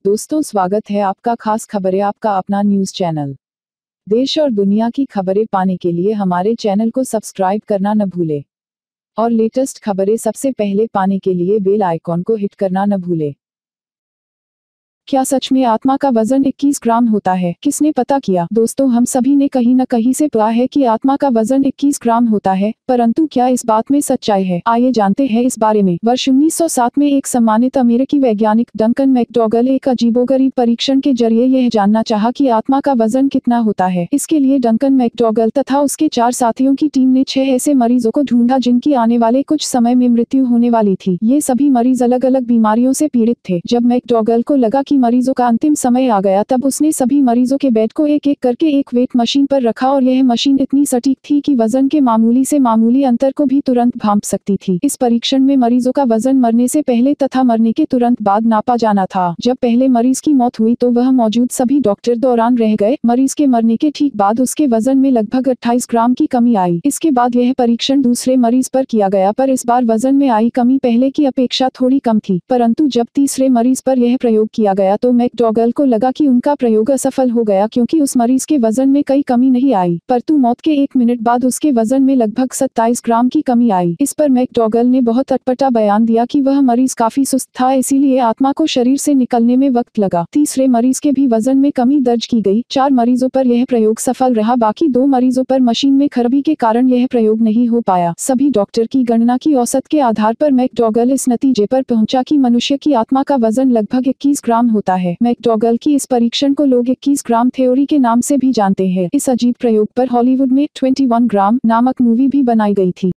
दोस्तों, स्वागत है आपका खास खबरें आपका अपना न्यूज चैनल। देश और दुनिया की खबरें पाने के लिए हमारे चैनल को सब्सक्राइब करना न भूले और लेटेस्ट खबरें सबसे पहले पाने के लिए बेल आइकॉन को हिट करना न भूले। क्या सच में आत्मा का वजन 21 ग्राम होता है? किसने पता किया? दोस्तों, हम सभी ने कहीं न कहीं से पढ़ा है कि आत्मा का वजन 21 ग्राम होता है, परंतु क्या इस बात में सच्चाई है? आइए जानते हैं इस बारे में। वर्ष 1907 में एक सम्मानित अमेरिकी वैज्ञानिक डंकन मैकडॉगल एक अजीबोगरीब परीक्षण के जरिए यह जानना चाहा कि आत्मा का वजन कितना होता है। इसके लिए डंकन मैकडॉगल तथा उसके 4 साथियों की टीम ने 6 ऐसे मरीजों को ढूंढा जिनकी आने वाले कुछ समय में मृत्यु होने वाली थी। ये सभी मरीज अलग अलग बीमारियों से पीड़ित थे। जब मैकडॉगल को लगा कि मरीजों का अंतिम समय आ गया, तब उसने सभी मरीजों के बेड को एक एक करके एक वेट मशीन पर रखा और यह मशीन इतनी सटीक थी कि वजन के मामूली से मामूली अंतर को भी तुरंत भांप सकती थी। इस परीक्षण में मरीजों का वजन मरने से पहले तथा मरने के तुरंत बाद नापा जाना था। जब पहले मरीज की मौत हुई तो वह मौजूद सभी डॉक्टर दौरान रह गए। मरीज के मरने के ठीक बाद उसके वजन में लगभग 28 ग्राम की कमी आई। इसके बाद यह परीक्षण दूसरे मरीज पर किया गया, पर इस बार वजन में आई कमी पहले की अपेक्षा थोड़ी कम थी। परंतु जब तीसरे मरीज पर यह प्रयोग किया गया तो मैकडॉगल को लगा कि उनका प्रयोग असफल हो गया, क्योंकि उस मरीज के वजन में कई कमी नहीं आई, परंतु मौत के 1 मिनट बाद उसके वजन में लगभग 27 ग्राम की कमी आई। इस पर मैकडॉगल ने बहुत अटपटा बयान दिया कि वह मरीज काफी सुस्त था, इसीलिए आत्मा को शरीर से निकलने में वक्त लगा। तीसरे मरीज के भी वजन में कमी दर्ज की गई। 4 मरीजों पर यह प्रयोग सफल रहा, बाकी 2 मरीजों पर मशीन में खराबी के कारण यह प्रयोग नहीं हो पाया। सभी डॉक्टर की गणना की औसत के आधार पर मैकडॉगल इस नतीजे पर पहुंचा कि मनुष्य की आत्मा का वजन लगभग 21 ग्राम होता है। मैकडॉगल की इस परीक्षण को लोग 21 ग्राम थ्योरी के नाम से भी जानते हैं। इस अजीब प्रयोग पर हॉलीवुड में 21 ग्राम नामक मूवी भी बनाई गई थी।